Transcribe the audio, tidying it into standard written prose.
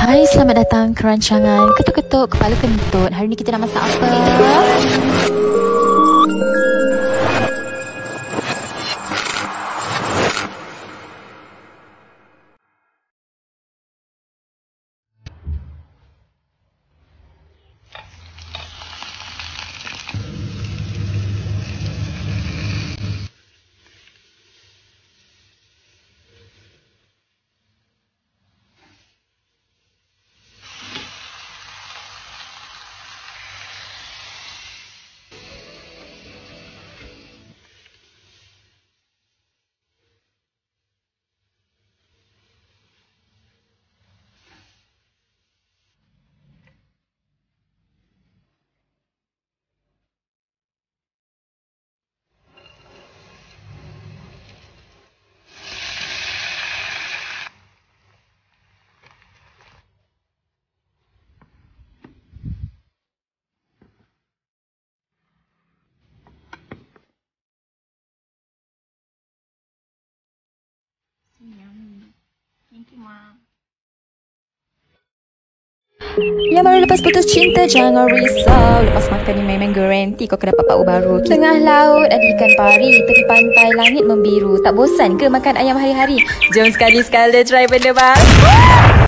Hai, selamat datang ke rancangan Ketuk-Ketuk Kepala Kentut. Hari ni kita nak masak apa? Thank you, Mom. Yang baru lepas putus cinta, jangan risau. Lepas makan ni memang garanti kau akan dapat power baru. Tengah laut ada ikan pari, tepi pantai langit membiru. Tak bosan ke makan ayam hari-hari? Jom sekali-sekala try benda baru.